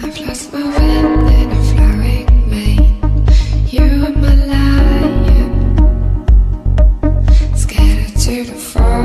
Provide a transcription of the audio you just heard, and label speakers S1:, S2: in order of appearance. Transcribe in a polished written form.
S1: I've lost my wind in a flowing mane. You are my lion, scattered to the forest.